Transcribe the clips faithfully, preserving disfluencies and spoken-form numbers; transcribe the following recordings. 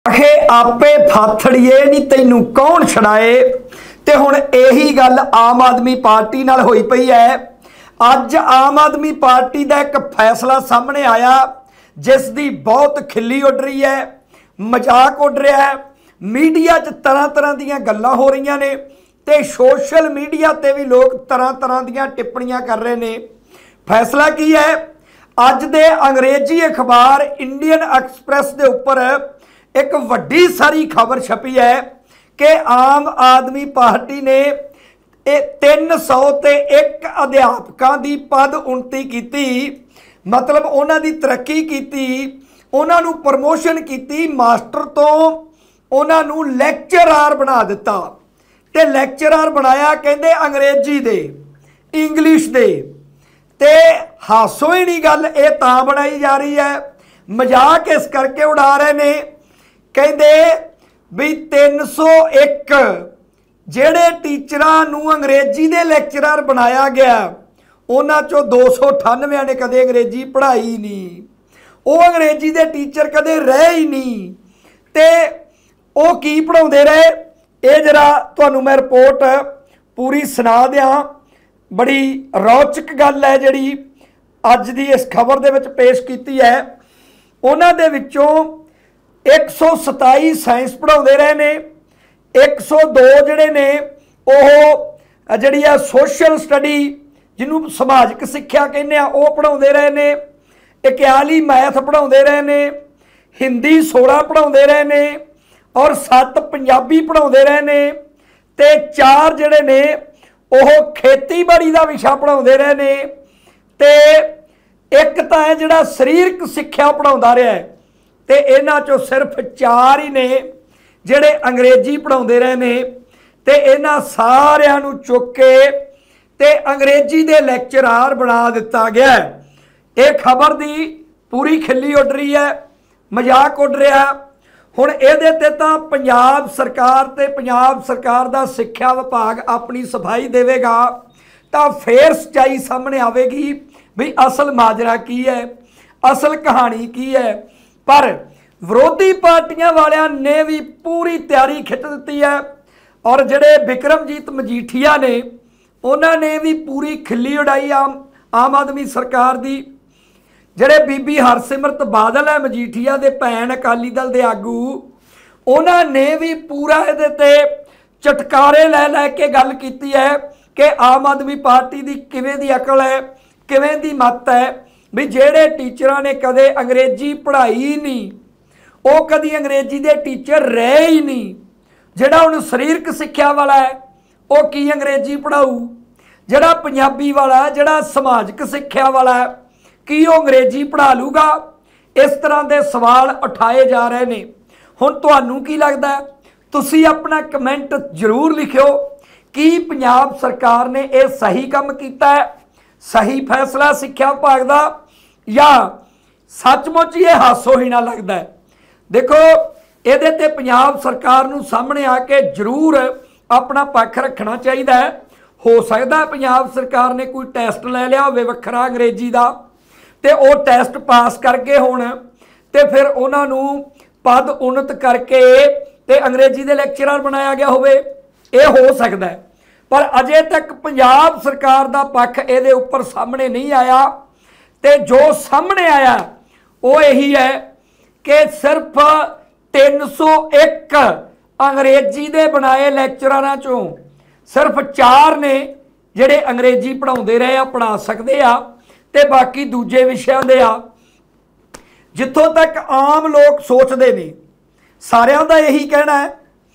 आखे आपे फाथड़िए नी तैनू कौन छड़ाए। ते हुण यही गल आम आदमी पार्टी नाल होई पई है। अज आम आदमी पार्टी का एक फैसला सामने आया जिस दी बहुत खिल्ली उड़ रही है, मजाक उड़ रहा है। मीडिया च तरह तरह दीयां गल्लां हो रही ने ते सोशल मीडिया ते भी लोग तरह तरह दीयां टिप्पणियां कर रहे ने। फैसला की है, अज दे अंग्रेजी अखबार इंडियन एक्सप्रैस के उपर एक वड्डी सारी खबर छपी है कि आम आदमी पार्टी ने तीन सौ ते एक अध्यापकों की पद उन्नति की, मतलब उन्हों की तरक्की की, उन्होंने प्रमोशन की, मास्टर तो उन्होंने लैक्चरार बना दिता। ते लैक्चरार बनाया कहते अंग्रेजी दे, इंग्लिश दे। ते हासो ही नहीं गल ये तां बनाई जा रही है, मजाक इस करके उड़ा रहे ने। कहते भी तीन सौ एक जेड़े टीचरां नूं अंग्रेजी दे लैक्चरर बनाया गया उन्हां चों दो सौ अठानवे ने कदे अंग्रेजी पढ़ाई नहीं, वो अंग्रेजी दे टीचर कदे रहे ही नहीं। ते वो की पढ़ाउंदे रहे, ये जरा तुहानूं मैं रिपोर्ट पूरी सुना दियां। बड़ी रोचक गल है जिहड़ी अज दी इस खबर दे विच पेश कीती है। उन्हां दे विचों एक सौ सताई साइंस पढ़ाते रहे ने, एक सौ दो जोड़े ने वो जी सोशल स्टडी जिन्होंने समाजिक सिक्ख्या कहने वो पढ़ाते रहे ने, इक्याली मैथ पढ़ाते रहे ने, हिंदी सोलह पढ़ाते रहे ने और सत्त पंजाबी पढ़ाते रहे ने, ते चार जोड़े ने वो खेतीबाड़ी का विषा पढ़ाते रहे ने, ते एक तो है जोड़ा शरीरक सिक्ख्या पढ़ाता रहा है। ते इन्हां चों सिर्फ चार ही ने जिहड़े अंग्रेजी पढ़ाउंदे रहे ने। ते इन्हां सारिआं नूं चुक के ते अंग्रेजी दे लैक्चरार बना दिता गया। ये खबर दी पूरी खिल्ली उड़ रही है, मजाक उड़ रहा। हुण इहदे ते तां पंजाब सरकार ते पंजाब सरकार दा सिक्ख्या विभाग अपनी सफाई देवेगा तां फिर सच्चाई सामने आवेगी भी असल माजरा की है, असल कहानी की है। पर विरोधी पार्टियां वालियां ने भी पूरी तैयारी खिंच दी है और जिहड़े बिक्रमजीत मजीठिया ने उन्होंने भी पूरी खिल्ली उड़ाई आम आम आदमी सरकार की। जिहड़े बीबी हरसिमरत बादल है मजीठिया दे भैन अकाली दल दे आगू, उन्होंने भी पूरा इहदे ते चटकारे लै लै के गल कीती है कि आम आदमी पार्टी की किवें दी अकल है, किवें दी मत है भी जेड़े टीचरां ने कदे अंग्रेजी पढ़ाई ही नहीं, वो कदी अंग्रेजी दे टीचर रहे ही नहीं। जिहड़ा हुण शरीरक सिक्ख्या वाला है वो की अंग्रेजी पढ़ाऊ, जिहड़ा पंजाबी वाला है, जिहड़ा समाजिक सिक्ख्या वाला है की वो अंग्रेजी पढ़ा लूगा। इस तरह के सवाल उठाए जा रहे हैं। हुण तुहानूं की लगदा है? तुसीं अपना कमेंट जरूर लिखिओ कि पंजाब सरकार ने यह सही काम कीता है, सही फैसला सिक्ख्या विभाग का, या सचमुच ये हासो ही ना लगता है। देखो ये ते पंजाब सरकार नूं सामने आके जरूर अपना पक्ष रखना चाहिए है। हो सकता है पंजाब सरकार ने कोई टैसट लै लिया होवे वखरा अंग्रेजी का, तो वो टैसट पास करके हुण ते फिर उन्हां नूं पद उन्नत करके ते अंग्रेजी दे लैक्चरर बनाया गया होवे, ये हो सकता है। पर अजे तक पंजाब सरकार का पक्ष ये उपर सामने नहीं आया। तो जो सामने आया वो यही है कि सिर्फ तीन सौ एक अंग्रेजी दे बनाए लैक्चरां चों सिर्फ चार ने जिहड़े अंग्रेजी पढ़ाउंदे रहे आ, पढ़ा सकते आ, ते बाकी दूजे विषयां दे आ। जिथों तक आम लोग सोचते ने सारियां दा यही कहना है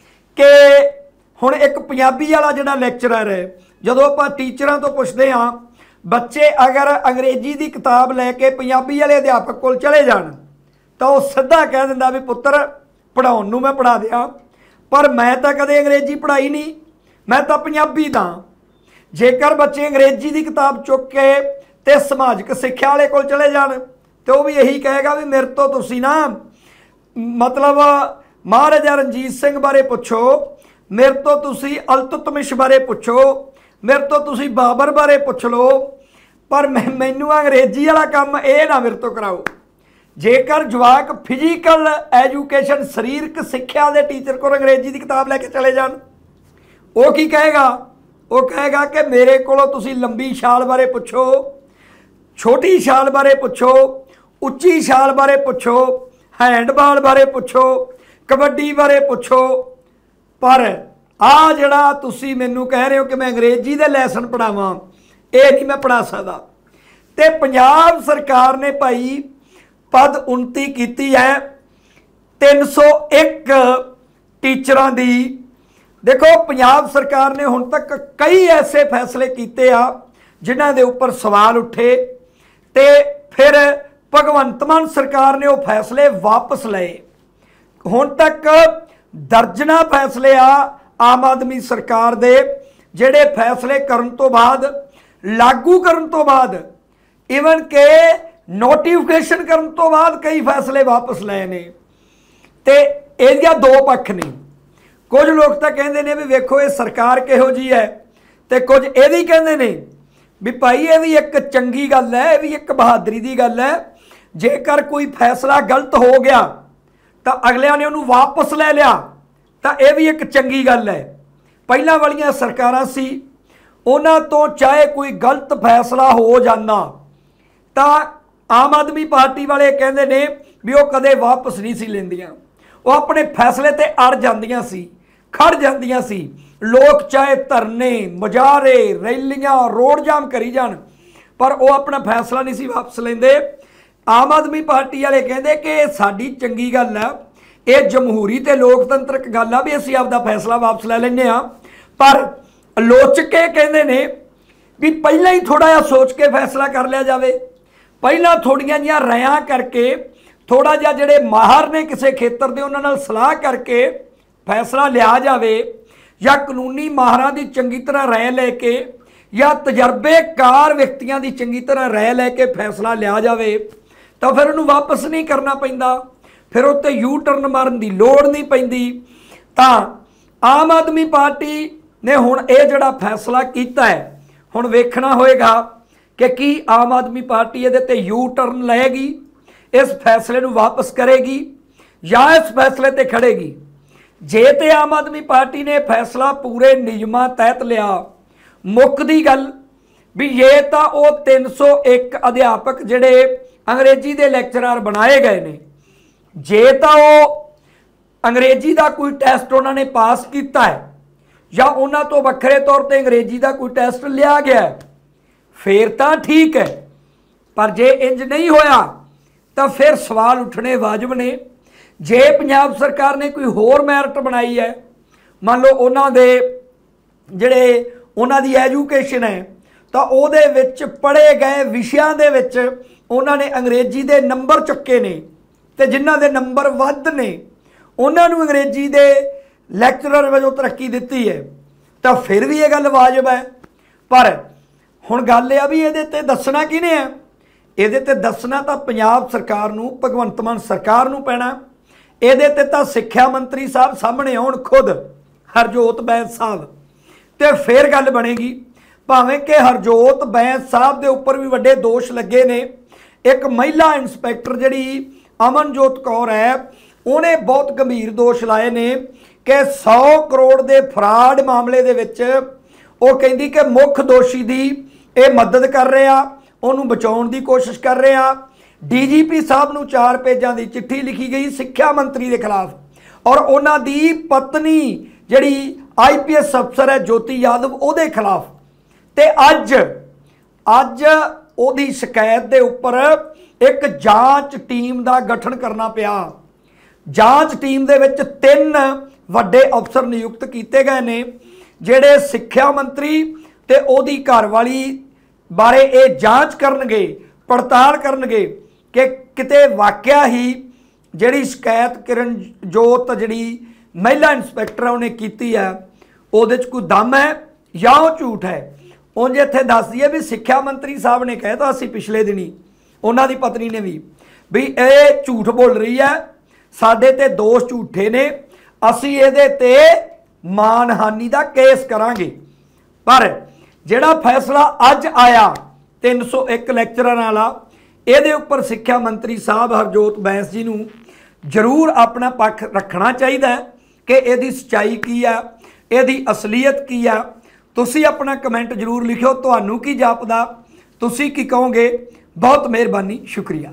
कि हुण एक पंजाबी वाला जिहड़ा लैक्चरर है, जदों आपां टीचरां तो पुछदे हां बच्चे अगर अंग्रेजी की किताब लैके पंजाबी वाले अध्यापक कोल चले जाण तो वह सीधा कह दिंदा भी पुत्तर पढ़ाउण नूं मैं पढ़ा दियां, पर मैं तो कदे अंग्रेजी पढ़ाई नहीं, मैं तो पंजाबी दा। जेकर बच्चे अंग्रेजी की किताब चुक के ते समाजिक सिक्ख्या वाले कोल चले जाण तो भी यही कहेगा भी मेरे तो तुसीं ना मतलब महाराजा रणजीत सिंह बारे पुछो, मेरे तो तुसीं इल्तुतमिश बारे पुछो, मेरे तो तुसीं बाबर बारे पुछ लो, पर मैं मैनू अंग्रेजी वाला काम ये ना मेरे तो कराओ। जेकर जवाक फिजिकल एजुकेशन शरीरक सिक्ख्या के टीचर को अंग्रेजी की किताब लैके चले जान, वो की कहेगा? वो कहेगा कि मेरे को तुसी लंबी छाल बारे पुछो, छोटी छाल बारे पुछो, उच्ची छाल बारे पुछो, हैंडबाल बारे पुछो, कबड्डी बारे पुछो, पर आ जड़ा तुसी मैनू कह रहे हो कि मैं अंग्रेजी दे लैसन पढ़ावां, ये नहीं मैं पढ़ा सकदा। ते पंजाब सरकार ने भाई पद उन्नति की है तीन सौ एक टीचरां दी। देखो पंजाब सरकार ने हुण तक कई ऐसे फैसले किए आ जिन्हां दे उपर सवाल उठे, ते फिर भगवंत मान सरकार ने वो फैसले वापस लए। हुण तक दर्जना फैसले आ आम आदमी सरकार दे जिहड़े फैसले करन तो बाद, लागू करन तो बाद, इवन के नोटिफिकेशन करन तो बाद कई फैसले वापस लए ने। ते इहदियां दो पक्ष ने। कुछ लोग तो कहते हैं भी वेखो ये सरकार किहो जी है, तो कुछ ये भी कहते हैं भी भाई ये भी एक चंगी गल है, ये भी एक बहादरी की गल है। जेकर कोई फैसला गलत हो गया तो अगलिया ने उन्होंने वापस ले लिया तो यह भी एक चंगी गल है। पहला वालियां सरकारां सी उन्हां तो चाहे कोई गलत फैसला हो जाना तो आम आदमी पार्टी वाले कहते हैं भी वो कदे वापस नहीं सी लेंदियां, वो अपने फैसले ते अड़ जांदियां सी, खड़ जांदियां सी। लोग चाहे धरने, मुजाहरे, रैलियां, रोड जाम करी जान, पर वो अपना फैसला नहीं सी वापस लेंदे। आम आदमी पार्टी वाले कहते कि साडी चंगी गल है, ये जमहूरी ते लोकतंत्रक गल आ भी असीं आपदा फैसला वापस ले लैंदे आ। पर आलोचके कहते ने भी पहला ही थोड़ा जिहा सोच के फैसला कर लिया जाए, पहला थोड़ियां जिहियां रायां करके, थोड़ा जिहा जिहड़े माहर ने किसी खेतर दे उन्हां नाल सलाह करके फैसला लिया जाए, या कानूनी माहरां दी चंगी तरह राय लैके या तजर्बेकार व्यक्तियों की चंगी तरह राय लैके फैसला लिया जाए तो फिर उन्होंने वापस नहीं करना पैंदा, फिर उत्ते यू टर्न मारन की लोड़ नहीं पैंदी। तो आम आदमी पार्टी ने हुण ये जिहड़ा फैसला किया है, हुण वेखना होएगा कि की आम आदमी पार्टी इहदे ते यू टर्न लएगी, इस फैसले नूं वापस करेगी या इस फैसले ते खड़ेगी। जे ते आम आदमी पार्टी ने फैसला पूरे नियमां तहत लिया, मुक्कदी गल भी ये तो वो तीन सौ एक अध्यापक जिहड़े अंग्रेजी के लैक्चरर बनाए गए ने, जे तो वो अंग्रेजी का कोई टैसट उन्होंने पास किया है या उन्होंने तो वक्रे तौर पर अंग्रेजी का कोई टैसट लिया गया है, फिर तो ठीक है। पर जे इंज नहीं होया तो फिर सवाल उठने वाजिब ने। जे पंजाब सरकार ने कोई होर मैरिट बनाई है, मान लो उन्हों दे जिहड़े उन्हों दी एजुकेशन है तो उहदे विच पढ़े गए विषयां दे विच उन्होंने अंग्रेजी के नंबर चुके ने, तो जिन्हां दे नंबर वध ने उन्होंने अंग्रेजी के लैक्चरर वजों तरक्की दी है, तो फिर भी ये गल वाजिब है। पर हुण गल यह भी ये दसना किने है, ये दसना तो पंजाब सरकार नूं, भगवंत मान सरकार नूं पैना। ये तो सिक्ख्या मंत्री साहब सामने आउण खुद, हरजोत बैंस साहब, तो फिर गल बनेगी। भावें कि हरजोत बैंस साहब के उपर भी वड्डे दोष लगे ने। एक महिला इंस्पैक्टर जिहड़ी अमनजोत कौर है, उन्हें बहुत गंभीर दोष लाए ने कि सौ करोड़ के फराड मामले दे विच वो कहती कि मुख दोषी की ये मदद कर रहे आ, उन्होंने बचाने की कोशिश कर रहे आ। डी जी पी साहब नूं चार पेजां की चिट्ठी लिखी गई सिक्ख्या मंत्री के खिलाफ, और उन्हां दी पत्नी जिहड़ी आई पी एस अफसर है ज्योति यादव उहदे खिलाफ। ते अज अज उहदी शिकायत के उपर एक जांच टीम का गठन करना पिया। जांच टीम दे विच तीन वड्डे अफसर नियुक्त किए गए ने, जिहड़े सिक्ख्या मंत्री ते उहदी घरवाली बारे ये जांच करनगे, पड़ताल करनगे कि किते वाकया ही जिहड़ी शिकायत किरणजोत जिहड़ी महिला इंस्पैक्टर उन्हें की है उहदे च कोई दम है या वो झूठ है। उंज इत्थे दस दिए भी सिक्ख्या मंत्री साहब ने कहता असी पिछले दिनी उन्हां दी पत्नी ने भी भी ये झूठ बोल रही है, साडे ते दोष झूठे ने, असी इहदे ते मानहानि का केस करांगे। पर जिहड़ा फैसला अज आया तीन सौ एक लैक्चरर वाला, ਇਹਦੇ ਉੱਪਰ ਸਿੱਖਿਆ ਮੰਤਰੀ ਸਾਹਿਬ ਹਰਜੋਤ ਬੈਂਸ ਜੀ ਨੂੰ ਜ਼ਰੂਰ ਆਪਣਾ ਪੱਖ ਰੱਖਣਾ ਚਾਹੀਦਾ ਹੈ ਕਿ ਇਹਦੀ ਸੱਚਾਈ ਕੀ ਆ, ਇਹਦੀ ਅਸਲੀਅਤ ਕੀ ਆ। ਤੁਸੀਂ ਆਪਣਾ ਕਮੈਂਟ ਜ਼ਰੂਰ ਲਿਖਿਓ, ਤੁਹਾਨੂੰ ਕੀ ਜਾਪਦਾ, ਤੁਸੀਂ ਕੀ ਕਹੋਗੇ। ਬਹੁਤ ਮਿਹਰਬਾਨੀ, ਸ਼ੁਕਰੀਆ।